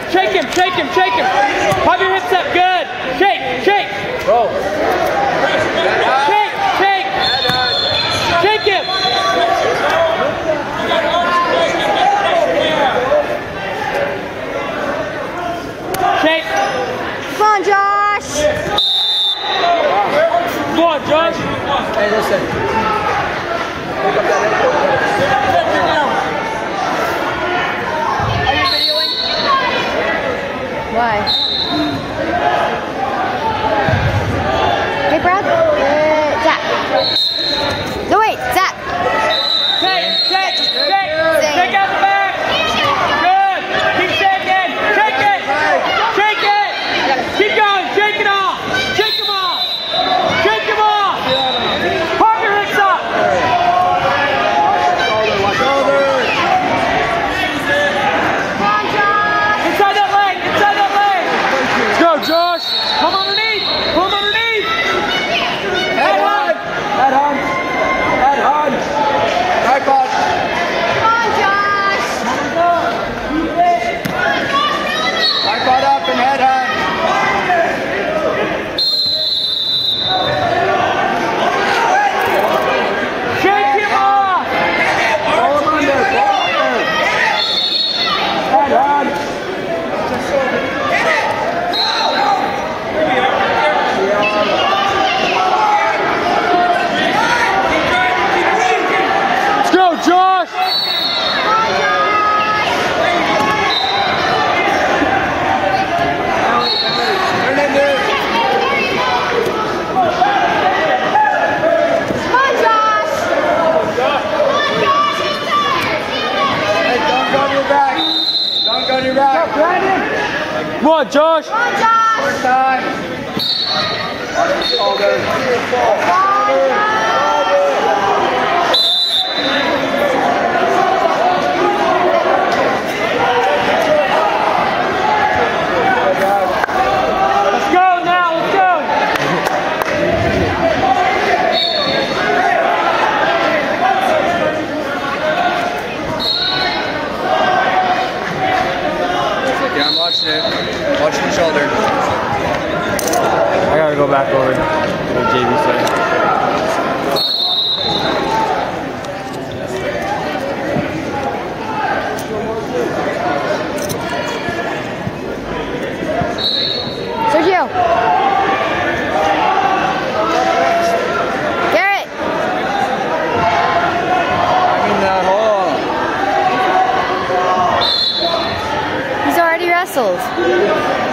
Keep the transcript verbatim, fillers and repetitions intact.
shake him, shake him, shake him. Pop your hips up, good. Shake, shake. Roll. Shake, shake. Shake him. Shake. Come on, Josh. Come on, Josh. Hey, listen. Are you videoing? Why? Hey, Brad. Uh, Zach. No, wait, Zach. Shake, shake, shake. Zane. Shake out the back. Good. Keep shaking. Shake it. Shake it. Keep going. Shake it off. Shake him off. Shake him off. Pop your hips up. Inside that leg. Inside that leg. Let's go, Josh. Come underneath. Come underneath. Head on. Head on. Head on. Tripod. Come on, Josh. Tripod up and head on. Shake him off. Pull him under. Pull him under. Head on. Let's go, Josh. Turn it in. Come on, Josh. Hey, don't go to your back. Don't go to your back. Brandon. Come on, Josh. Come on, Josh. More time. Shoulders. Let's go now. Let's go. Yeah, I'm watching it. Watching the shoulder. I gotta go back over to the J V side. Sergio. Garrett. I'm in that hole. He's already wrestled.